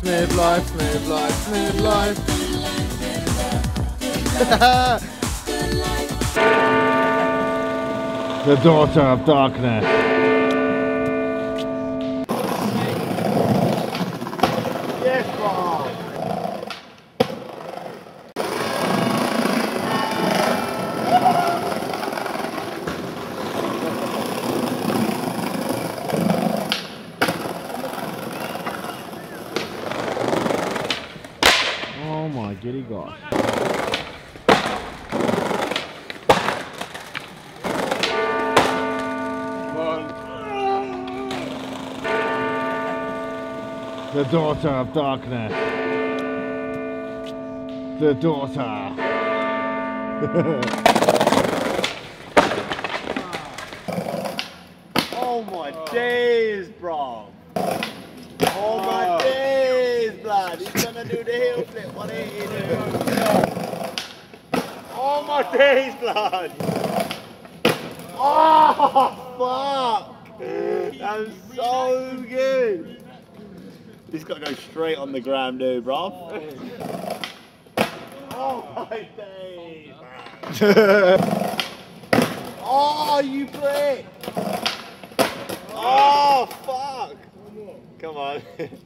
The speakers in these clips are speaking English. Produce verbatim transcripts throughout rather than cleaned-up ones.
smooth life, smooth life, smooth life. The daughter of darkness. Yes, Bob. Oh my giddy gosh. The daughter of darkness. The daughter. Oh my days, bro. Oh my days, blood. He's gonna do the heel flip. What ain't he doing? Oh my days, blood. Oh, fuck. That's so good. He's got to go straight on the gram, dude, bro. Oh my days. Oh, you prick. Oh, fuck. Come on.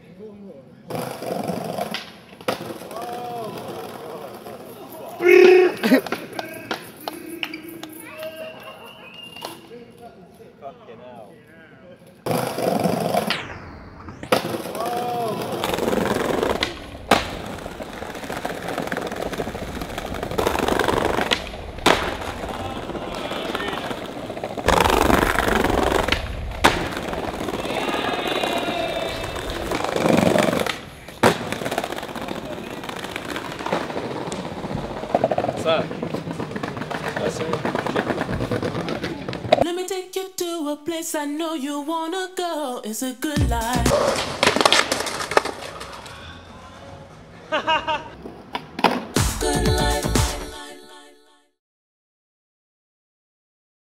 Fucking hell. Let me take you to a place I know you wanna go. It's a good life.